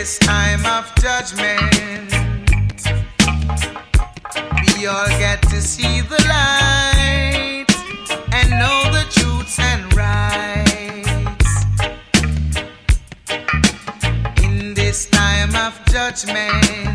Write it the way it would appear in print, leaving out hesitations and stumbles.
this time of judgment, we all get to see the light and know the truths and rights. In this time of judgment,